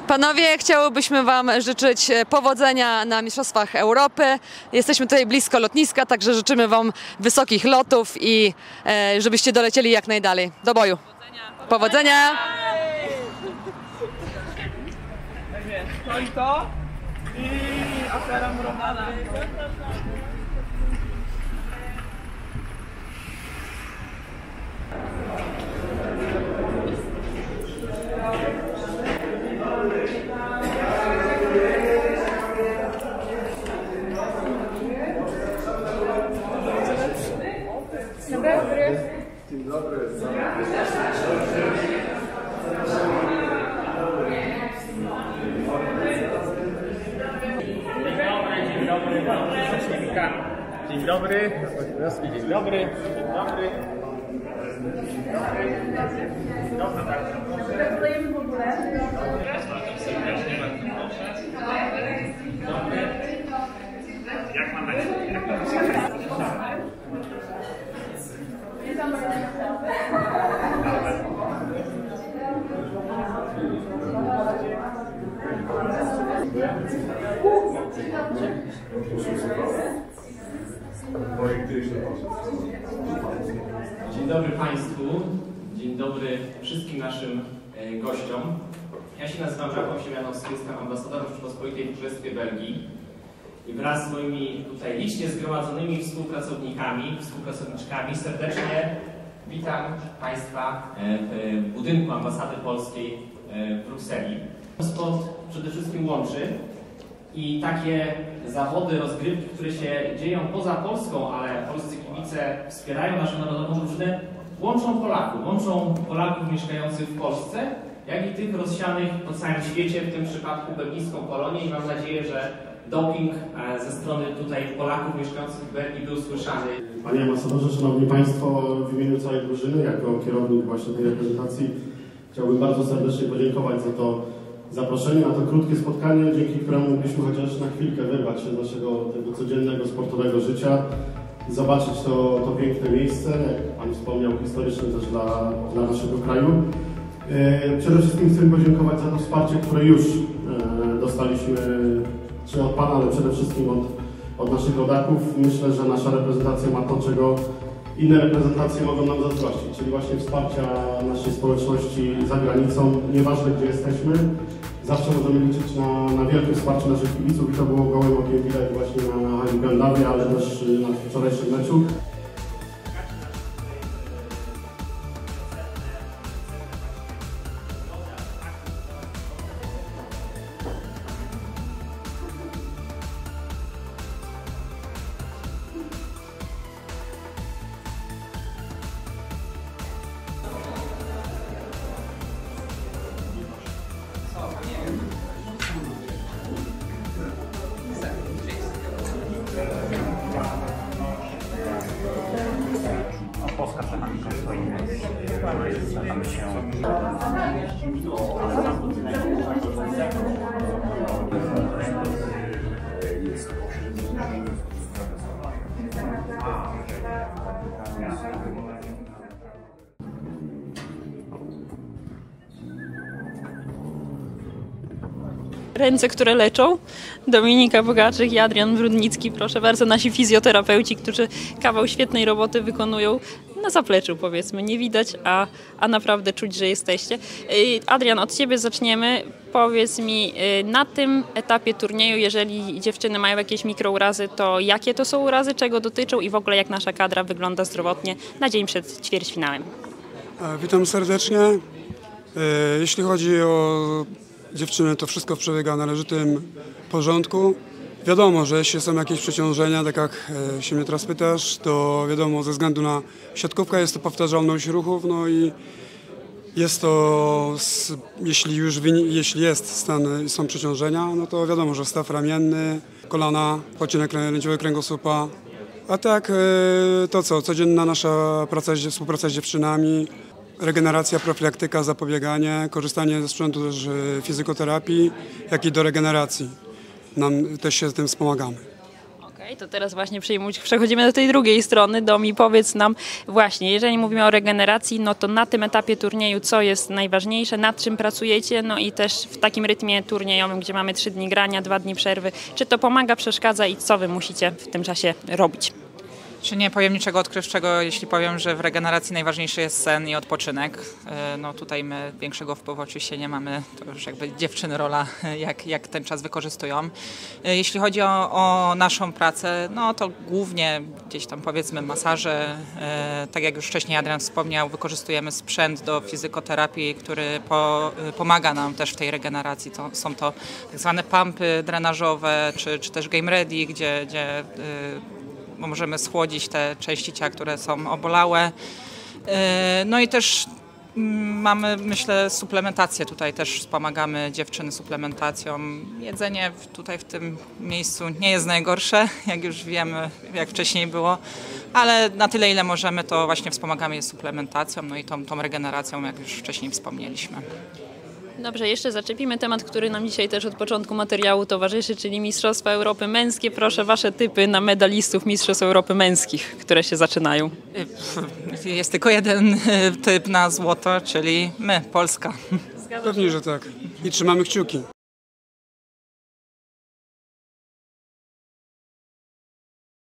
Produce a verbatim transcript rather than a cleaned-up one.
Panowie, chciałybyśmy Wam życzyć powodzenia na Mistrzostwach Europy. Jesteśmy tutaj blisko lotniska, także życzymy Wam wysokich lotów i e, żebyście dolecieli jak najdalej. Do boju. Powodzenia! Powodzenia. To i to i afera murowana. Dzień dobry. Dzień dobry, dzień dobry, dzień dobry, dzień dobry, dzień dobry, tak. Gratulujemy w ogóle. Jak mam na ciebie? Dzień dobry Państwu, dzień dobry wszystkim naszym e, gościom. Ja się nazywam Rafał Siemianowski, jestem ambasadorem Rzeczypospolitej w Królestwie Belgii i wraz z moimi tutaj licznie zgromadzonymi współpracownikami, współpracowniczkami serdecznie witam Państwa w budynku Ambasady Polskiej w Brukseli. Sport przede wszystkim łączy i takie zawody, rozgrywki, które się dzieją poza Polską, ale polscy kibice wspierają naszą narodową drużynę, łączą Polaków, łączą Polaków mieszkających w Polsce, jak i tych rozsianych po całym świecie, w tym przypadku belgijską Polonię, i mam nadzieję, że doping ze strony tutaj Polaków mieszkających w Belgii był słyszany. Panie ambasadorze, Szanowni Państwo, w imieniu całej drużyny, jako kierownik właśnie tej reprezentacji, chciałbym bardzo serdecznie podziękować za to zaproszenie, na to krótkie spotkanie, dzięki któremu mogliśmy chociaż na chwilkę wyrwać się z naszego tego codziennego sportowego życia i zobaczyć to, to piękne miejsce, jak Pan wspomniał, historyczne też dla, dla naszego kraju. Przede wszystkim chcę podziękować za to wsparcie, które już dostaliśmy, czy od Pana, ale przede wszystkim od, od naszych rodaków. Myślę, że nasza reprezentacja ma to, czego inne reprezentacje mogą nam zazdrościć, czyli właśnie wsparcia naszej społeczności za granicą, nieważne gdzie jesteśmy. Zawsze możemy liczyć na, na wielkie wsparcie naszych kibiców i to było gołym okiem widać właśnie na hali Gandawie, ale też na wczorajszym meczu. Polska przechownika stoimy, staramy się. Ręce, które leczą. Dominika Bogaczyk i Adrian Brudnicki, proszę bardzo, nasi fizjoterapeuci, którzy kawał świetnej roboty wykonują na zapleczu, powiedzmy. Nie widać, a, a naprawdę czuć, że jesteście. Adrian, od Ciebie zaczniemy. Powiedz mi, na tym etapie turnieju, jeżeli dziewczyny mają jakieś mikrourazy, to jakie to są urazy, czego dotyczą i w ogóle jak nasza kadra wygląda zdrowotnie na dzień przed ćwierćfinałem? Witam serdecznie. Jeśli chodzi o dziewczyny, to wszystko przebiega w należytym porządku. Wiadomo, że jeśli są jakieś przeciążenia, tak jak się mnie teraz pytasz, to wiadomo, ze względu na siatkówkę jest to powtarzalność ruchów, no i jest to, jeśli już jeśli jest stan, są przeciążenia, no to wiadomo, że staw ramienny, kolana, pocinek lędźwiowy kręgosłupa, a tak to co, codzienna nasza praca, współpraca z dziewczynami, regeneracja, profilaktyka, zapobieganie, korzystanie ze sprzętu też fizykoterapii, jak i do regeneracji. Nam też się z tym wspomagamy. Okej, Okej, to teraz właśnie przyjmuj- przechodzimy do tej drugiej strony. Domi, powiedz nam właśnie, jeżeli mówimy o regeneracji, no to na tym etapie turnieju co jest najważniejsze, nad czym pracujecie, no i też w takim rytmie turniejowym, gdzie mamy trzy dni grania, dwa dni przerwy, czy to pomaga, przeszkadza i co wy musicie w tym czasie robić? Czy nie powiem niczego odkrywczego, jeśli powiem, że w regeneracji najważniejszy jest sen i odpoczynek. No tutaj my większego wpływu oczywiście nie mamy, to już jakby dziewczyny rola, jak, jak ten czas wykorzystują. Jeśli chodzi o, o naszą pracę, no to głównie gdzieś tam powiedzmy masaże, tak jak już wcześniej Adrian wspomniał, wykorzystujemy sprzęt do fizykoterapii, który po, pomaga nam też w tej regeneracji. To, są to tak zwane pumpy drenażowe, czy, czy też game ready, gdzie, gdzie możemy schłodzić te części ciała, które są obolałe. No i też mamy, myślę, suplementację. Tutaj też wspomagamy dziewczyny suplementacją. Jedzenie tutaj w tym miejscu nie jest najgorsze, jak już wiemy, jak wcześniej było, ale na tyle, ile możemy, to właśnie wspomagamy je suplementacją, no i tą, tą regeneracją, jak już wcześniej wspomnieliśmy. Dobrze, jeszcze zaczepimy temat, który nam dzisiaj też od początku materiału towarzyszy, czyli Mistrzostwa Europy Męskie. Proszę wasze typy na medalistów Mistrzostw Europy Męskich, które się zaczynają. Jest tylko jeden typ na złoto, czyli my, Polska. Pewnie, że tak. I trzymamy kciuki.